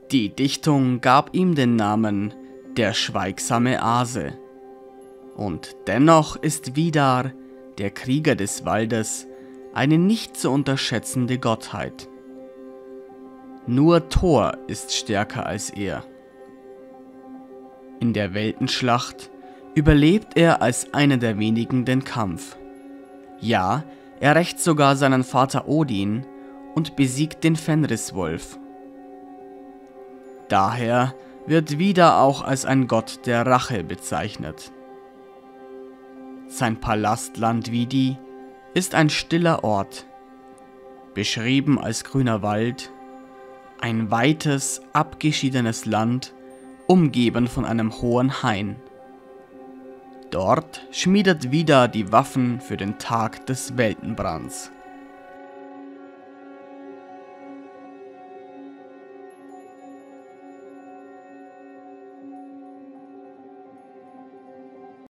Die Dichtung gab ihm den Namen der schweigsame Aase. Und dennoch ist Vidar, der Krieger des Waldes, eine nicht zu unterschätzende Gottheit. Nur Thor ist stärker als er. In der Weltenschlacht überlebt er als einer der wenigen den Kampf. Ja, er rächt sogar seinen Vater Odin und besiegt den Fenriswolf. Daher wird Vidar auch als ein Gott der Rache bezeichnet. Sein Palastland Vidi ist ein stiller Ort, beschrieben als grüner Wald, ein weites, abgeschiedenes Land, umgeben von einem hohen Hain. Dort schmiedet Vidar die Waffen für den Tag des Weltenbrands.